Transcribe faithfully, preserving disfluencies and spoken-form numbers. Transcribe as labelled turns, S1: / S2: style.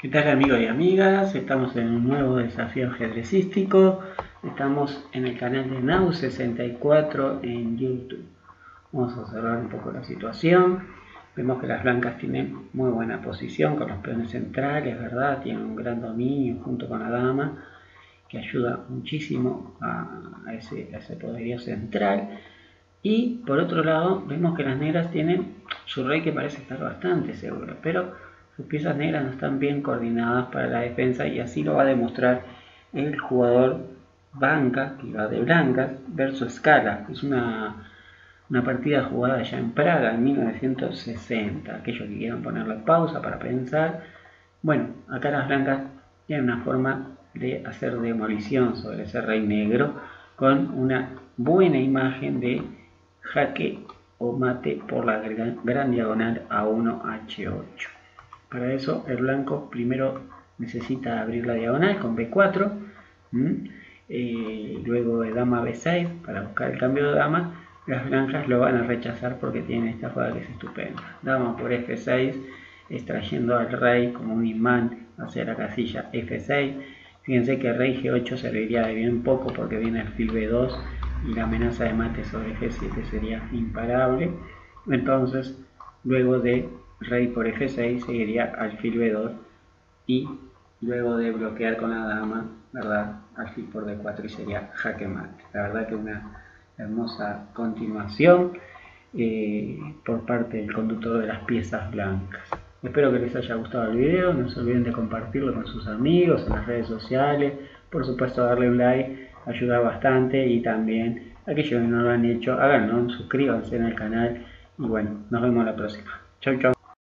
S1: ¿Qué tal amigos y amigas? Estamos en un nuevo desafío ajedrecístico. Estamos en el canal de Nau sesenta y cuatro en YouTube. Vamos a observar un poco la situación. Vemos que las blancas tienen muy buena posición con los peones centrales, ¿verdad? Tienen un gran dominio junto con la dama que ayuda muchísimo a, a, ese, a ese poderío central. Y por otro lado, vemos que las negras tienen su rey que parece estar bastante seguro, pero sus piezas negras no están bien coordinadas para la defensa y así lo va a demostrar el jugador Banca, que va de blancas, versus Scala. Es una, una partida jugada ya en Praga en mil novecientos sesenta. Aquellos que quieran ponerle pausa para pensar. Bueno, acá las blancas tienen una forma de hacer demolición sobre ese rey negro con una buena imagen de jaque o mate por la gran, gran diagonal A uno H ocho. Para eso el blanco primero necesita abrir la diagonal con B cuatro, eh, luego de dama B seis para buscar el cambio de dama. Las blancas lo van a rechazar porque tienen esta jugada que es estupenda. Dama por F seis, extrayendo al rey como un imán hacia la casilla F seis. Fíjense que rey G ocho serviría de bien poco porque viene alfil B dos y la amenaza de mate sobre G siete sería imparable. Entonces, luego de rey por F seis seguiría alfil B dos y luego de bloquear con la dama, ¿verdad? Alfil por D cuatro y sería jaque mate. La verdad que una hermosa continuación eh, por parte del conductor de las piezas blancas. Espero que les haya gustado el video, no se olviden de compartirlo con sus amigos en las redes sociales, por supuesto darle un like, ayuda bastante, y también aquellos que no lo han hecho, háganlo, suscríbanse en el canal y bueno, nos vemos la próxima. Chau chau.